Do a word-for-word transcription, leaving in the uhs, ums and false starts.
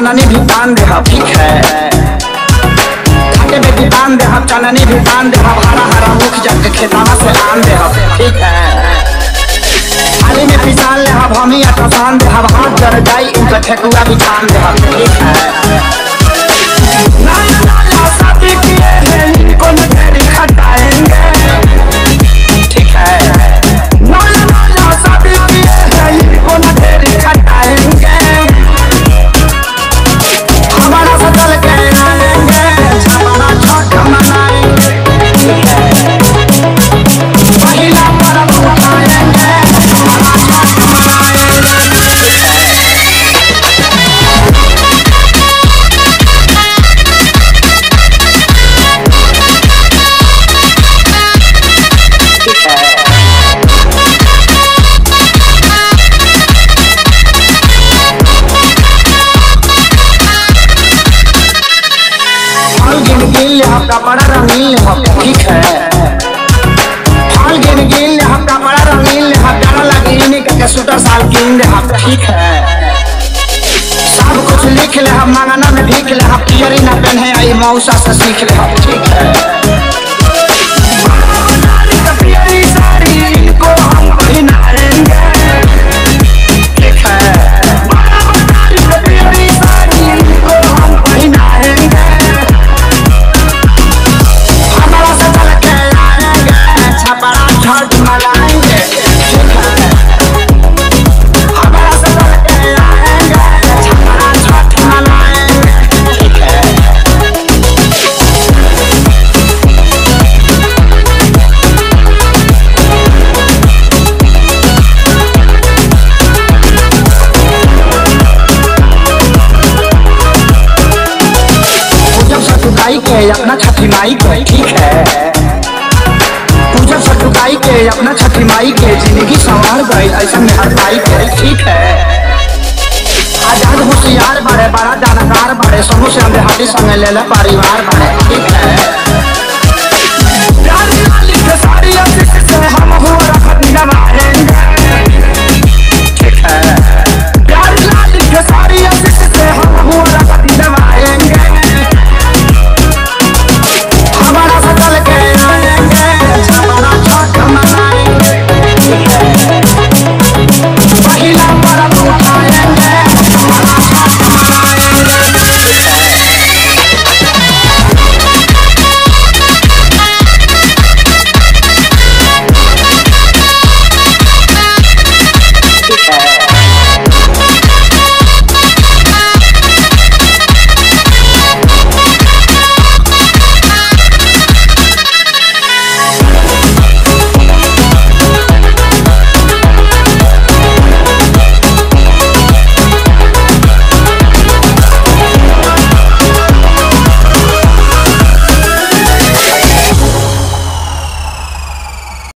चननी भी तान दे हम, ठीक है। खाके बेटी तान दे हम, चननी भी तान दे हम, हरा हरा मुख जाके खेतावा से आन दे हम, ठीक है। थाली में पिसान ले हम, हम ही आसान दे हम, हाथ जड़ जाई इनका ठेकुआ भी तान दे हम, ठीक है। नया नया शादी किए हैं इनको न तेरी खटाएंगे, ठीक है। नया नया शादी किए हैं इनको न तेरी खटाएंगे, हमारा सजल के आएंगे हमारा छठ मनाएंगे, ठीक है। महिला पर्व उठाएंगे हमारा छठ मनाएंगे, ठीक है। कपड़ा रंगीन हम, ठीक है। फल गिन गिन हम, कपड़ा रंगीन हम, प्यारा लगी इन्हीं के सूटर साल कीन हम, ठीक है। सब कुछ लिख ले हम, मांगना में भीख ले हम, पियरी ना पहने आई मौसा से सीख ले हम, ठीक है। पियरी साड़ी इनको हम पहनाएंगे, ठीक है। पियरी साड़ी इनको हम पहनाएंगे, बड़ा छठ मनाएंगे, ठीक है। हमारा सजल के आएंगे बड़ा छठ मनाएंगे, ठीक है। पूजब सतुकाई के अपना छठी माई के, ठीक है। पूजब सतुकाई के अपना छठी माई के, जिंदगी संवार गई ऐसा में हर पाई के, ठीक है। आजाद होशियार बड़े बड़ा जानकार बड़े, समूह से अंधे हाथी संग ले ले परिवार बड़े, ठीक है।